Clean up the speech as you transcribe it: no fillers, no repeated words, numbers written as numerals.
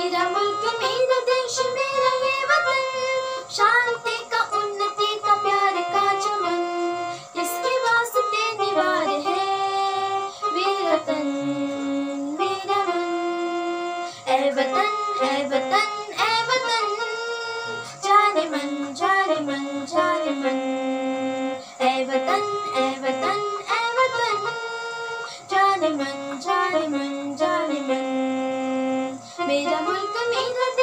मेरा मुल्क मेरा देश मेरा ये वतन, शांति का उन्नति का प्यार का चमन, इसके वास्ते दीवार है मेरा तन मेरा मन। ऐ वतन ऐ वतन ऐ वतन, जाने मन जाने मन जाने मन। ऐ वतन ऐ वतन ऐ वतन, जाने मन जाने मन जाने मन। मेरा मुल्क मेरा